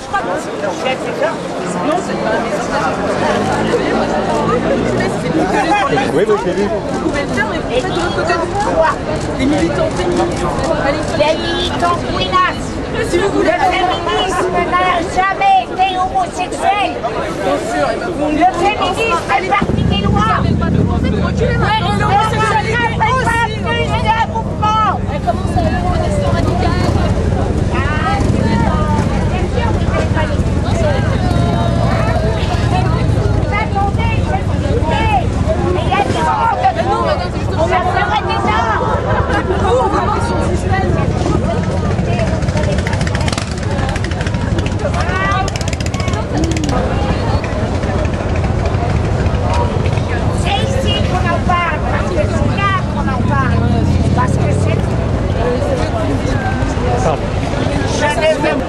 pas. Non, c'est pas oui, oui, j'ai vu. Vous pouvez le faire, mais vous faites de l'autre côté du pouvoir. Les militants féministes. Les militants queenasses. Si vous voulez. Le féminisme n'a jamais été homosexuel. Bien sûr. Le féminisme fait partie des lois. Et l'homosexualité aussi. Un mouvement. Elle commence à aller en action radicale. C'est ici qu'on en parle, parce que c'est là qu'on en parle, parce que c'est... Je ne veux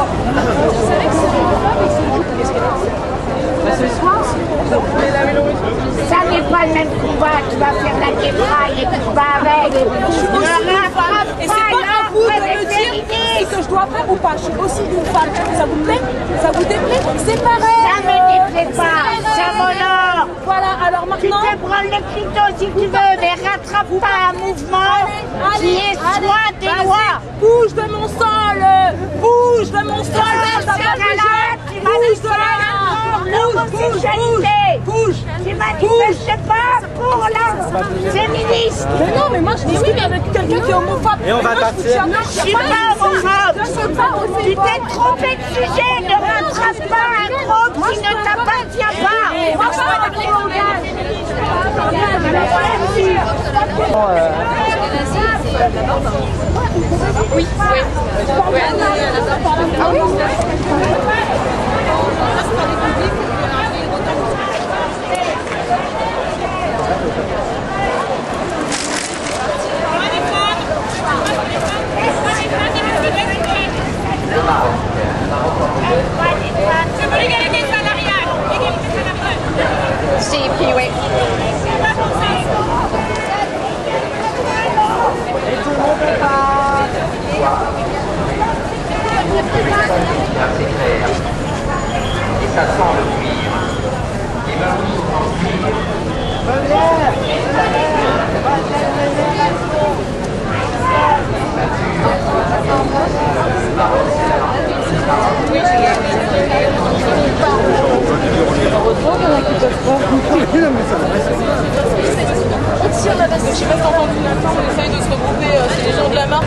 ça n'est pas le même combat, tu vas faire la débraille et tu vas avec. Et c'est pas à vous de me dire si que je dois faire ou pas. Je suis aussi une femme. Ça vous plaît? Ça vous déplaît? C'est pareil. Ça me déplaît pas, ça m'honore. Voilà, alors Tu maintenant... te prends le clito si tu veux, mais rattrape pas un mouvement qui est soit des lois. Bouge de mon sol. Bouge de mon sol. Dans ce cas-là, tu manifestes l'homosexualité. Bouge. Tu manifestes pas pour la féministe. Mais non, mais moi je discute avec quelqu'un qui est homophobe. Et on va partir. Je suis pas homophobe. Tu t'es trompé de sujet, ne rattrape pas un groupe qui ne t'appartient pas. Moi je suis avec les Oui, oui. Ah oui. Si, puis oui. C'est clair. Et ça sent le cuivre. Et ben Si on avait, je sais pas si t'as entendu, on essaye de se regrouper, c'est les gens de la marque.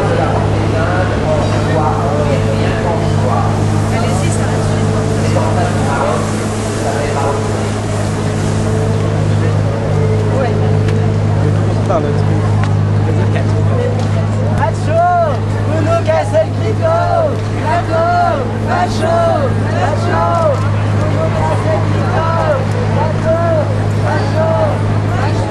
Macho, Bruno Cassel Clito, Macho, Macho, Macho, Bruno Cassel Clito, Macho, Macho,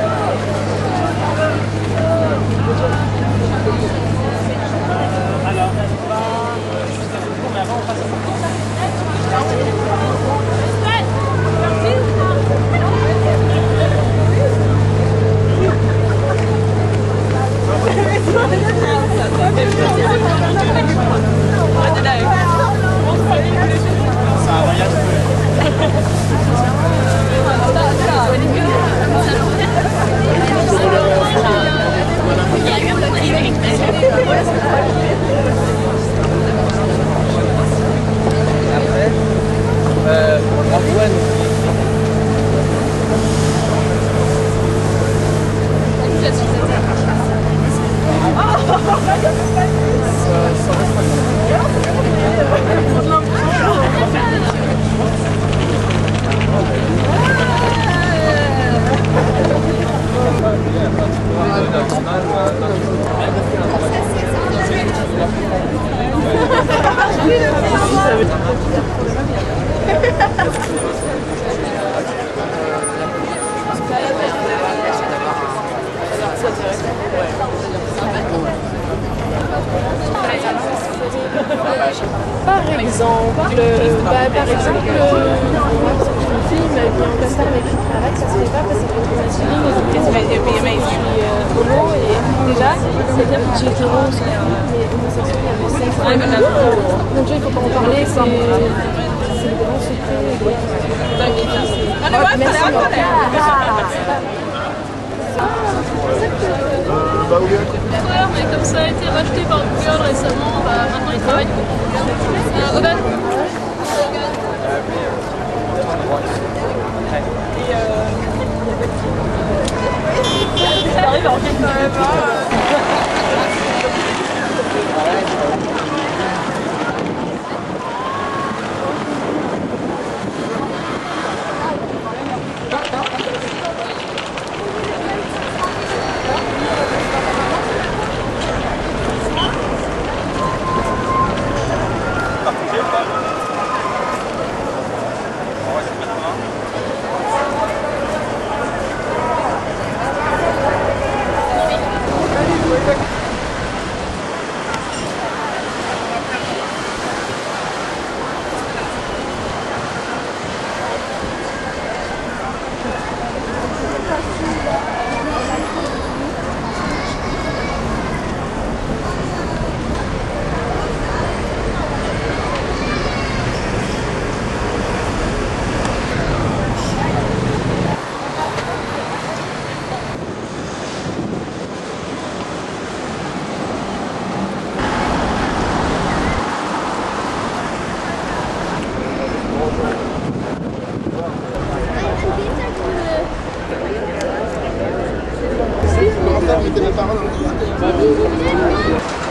Par exemple, film qui est en costard avec une cravate, ça se fait pas parce que c'est masculin. Je suis homo et déjà, c'est bien que j'ai hétéro aussi, mais homosexuel, il y a le sexe. Donc il faut pas en parler, c'est le grand secret. Mais comme ça a été racheté par Google récemment, bah, maintenant ils travaillent beaucoup. Hogan. Ça arrive en fait quand même. Mettez mes paroles.